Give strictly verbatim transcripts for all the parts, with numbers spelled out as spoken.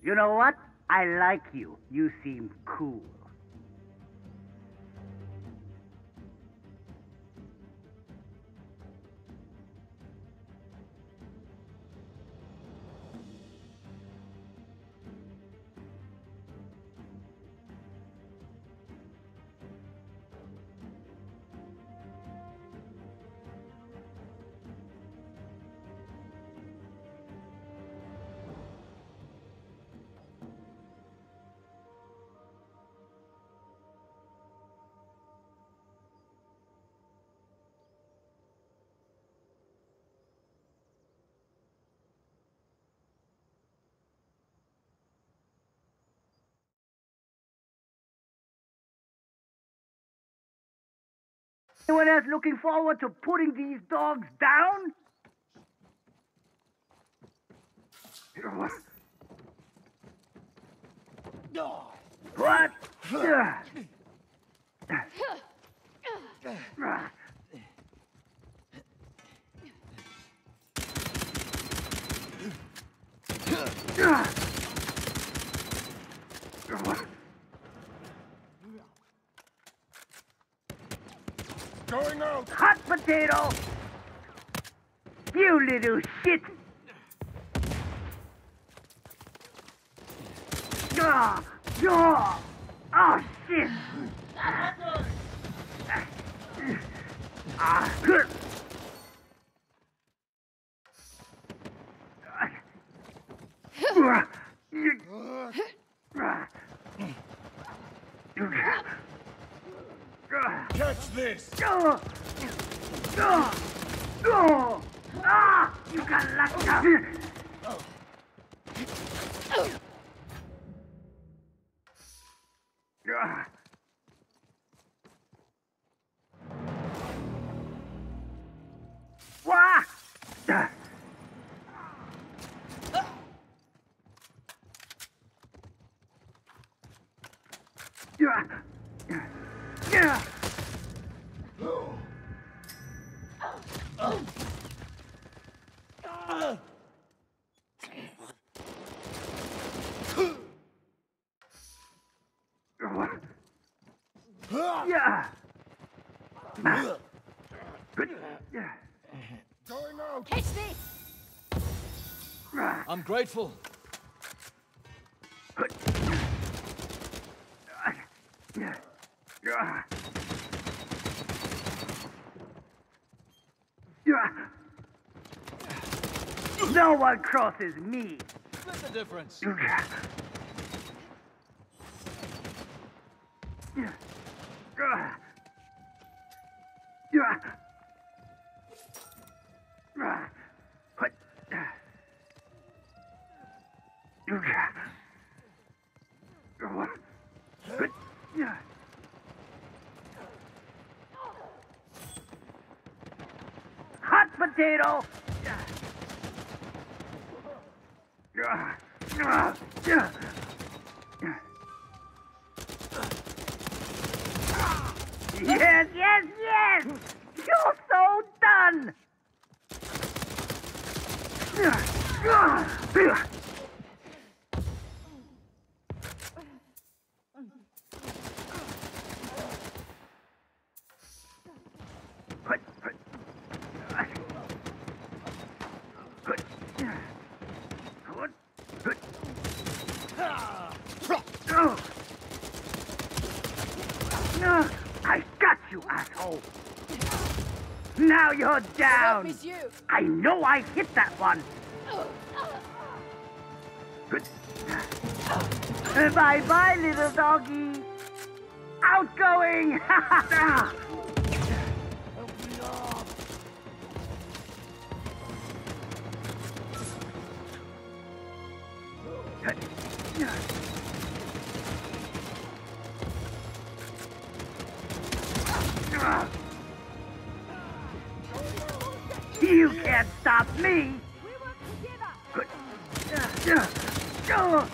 You know what? I like you. You seem cool. Anyone else looking forward to putting these dogs down? What? Going out! Hot potato! You little shit! Ah! Ah! Oh shit! Ah! Good. Catch this! Ah! Ah! Ah! Ah! You got lucky! Ah! Wah! Ah! Yeah. Yeah. Yeah. Good. Yeah. Going out! Catch this! I'm grateful. Good. Yeah. Yeah. Yeah. No one crosses me. Split the difference. Yeah. Yeah. Yeah. Yeah. Yeah. What? Yeah. Good. Yeah. Hot potato. Yeah. Yeah. Yeah. Yeah. Yes, yes, yes! You're so done! I got you, asshole! Now you're down! Monsieur. I know I hit that one! Good. Bye-bye, little doggy! Outgoing! You can't stop me! We work together! Good. Yeah. Go.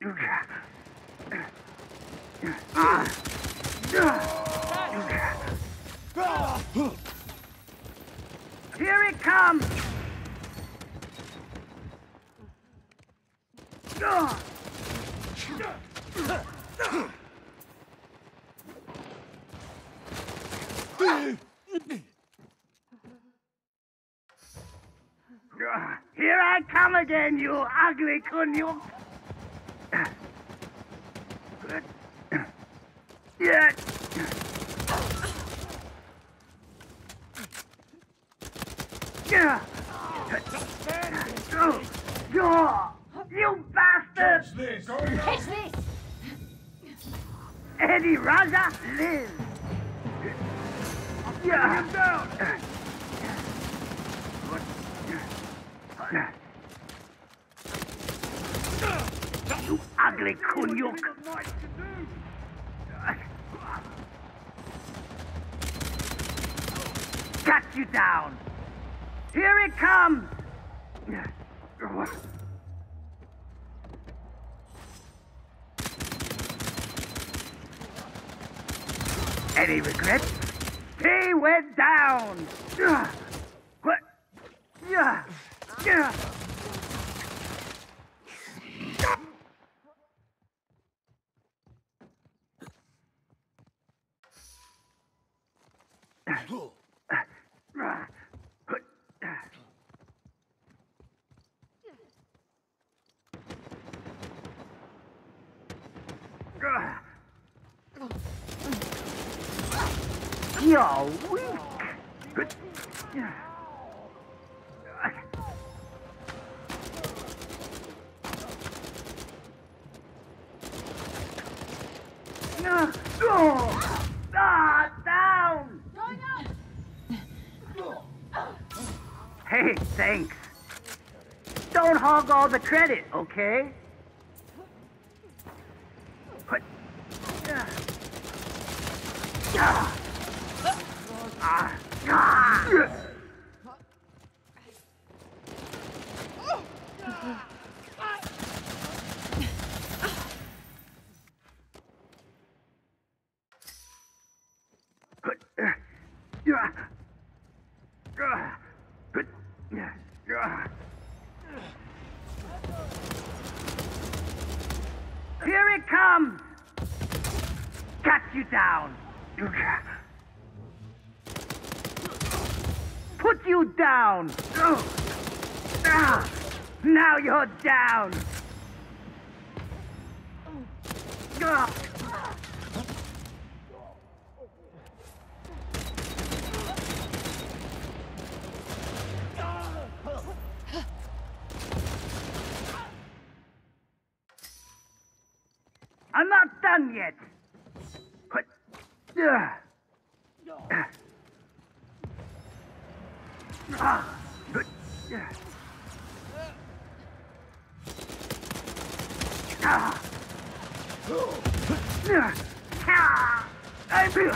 Here it comes! Here I come again, you ugly kunyuk! Yeah. Yeah. Oh, you bastard! Catch this! Going out! Catch this! Eddie Raja lives. Yeah. Him down. You ugly kunyuk. Cut you down. Here it comes. Any regrets? He went down. What? Yeah. Yeah. You're weak. Oh, ah, down. Going up! Hey, thanks. Don't hog all the credit, okay? But, ah, ah, ah, ah. Here it comes! Got you down! Put you down! Now you're down! I'm not done yet. But, uh, uh, but, uh, ah, uh, ah, I feel.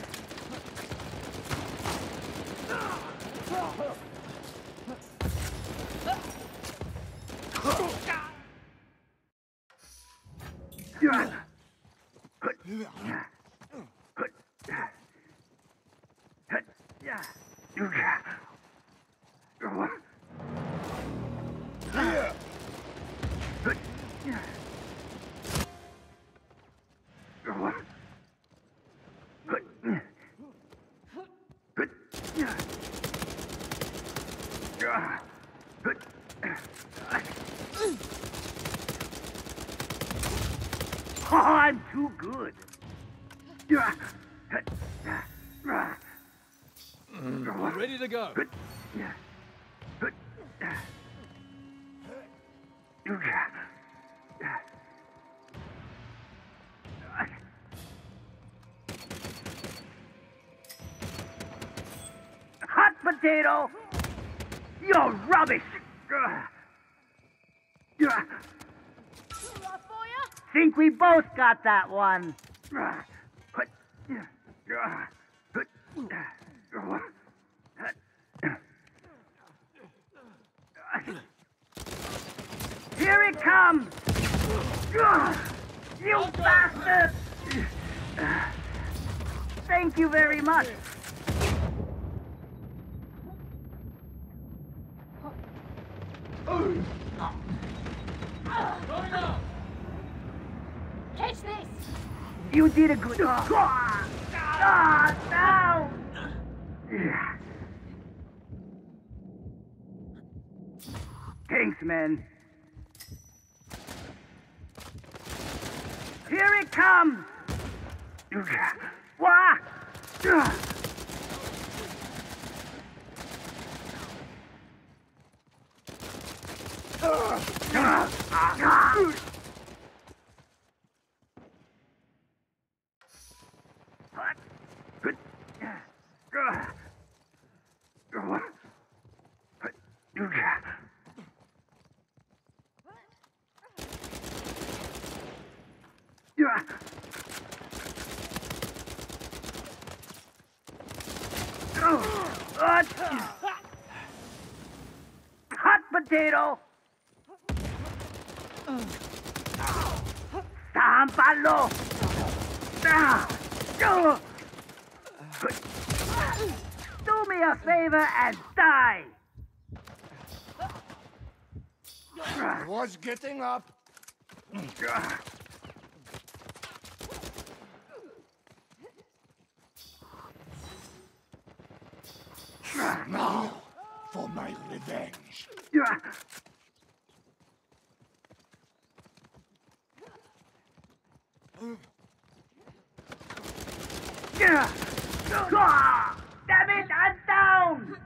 Oh, I'm too good. Ready to go. Hot potato! You're rubbish! Think we both got that one. Here it comes! You bastard! Thank you very much. Catch this! You did a good job. Ah, down! Thanks, man. Here it comes! Wah! Hot potato! Stampalo! Do me a favor and die! I was getting up. Now, for my revenge. Damn it, I'm down!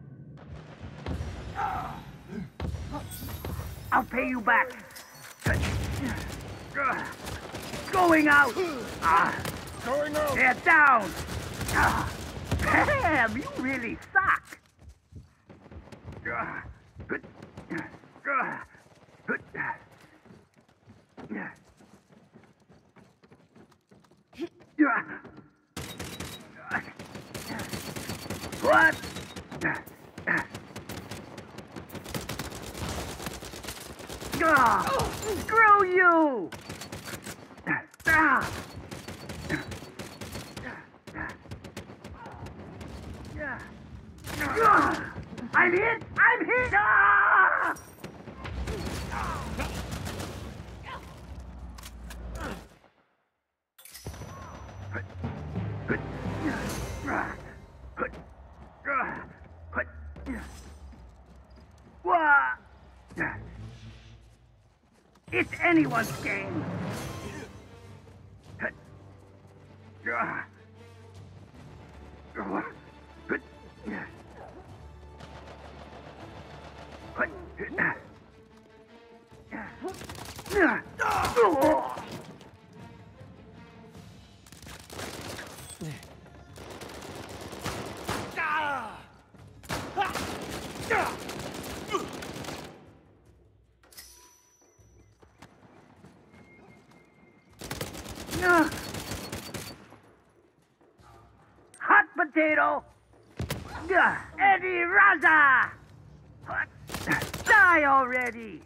I'll pay you back. Going out! Going out! They're down! Damn, you really suck! What? Screw you! I'm hit! I'm hit! Ah! It's anyone's game. Hot potato! Eddie Raza! Die already!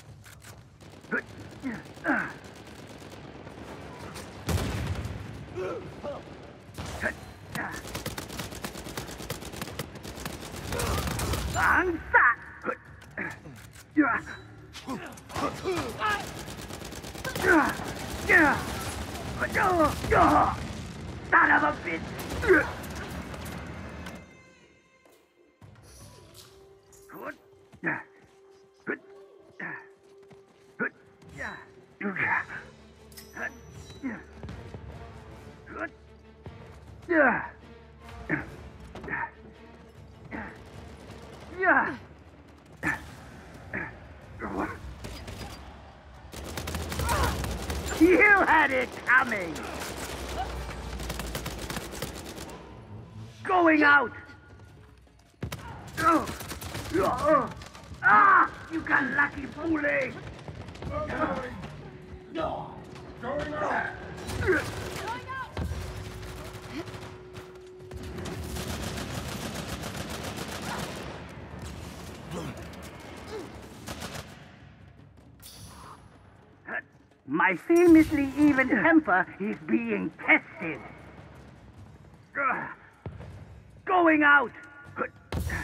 I'm fat! Son of a bitch! Good. Good. Good. Yeah. Good. Yeah. Yeah. You had it coming. Going out. Oh. Oh. Ah! You got lucky, bully. Going. No. Going out. Going out! Hut. My famously even temper is being tested. Ugh. Going out!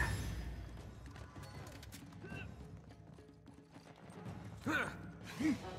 Huh.